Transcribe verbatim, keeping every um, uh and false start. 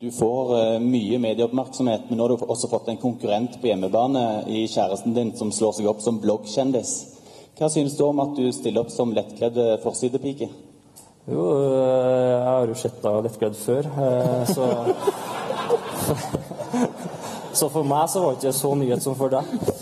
Du får uh, mye medieoppmerksomhet, men nå har du også fått en konkurrent på hjemmebane i kjæresten din som slår seg opp som bloggkjendis. Hva synes du om at du stiller opp som lettkledd forsidepike? Jo, jeg har jo sett deg lettkledd før, så... så for meg så var det ikke så nyhet som for deg.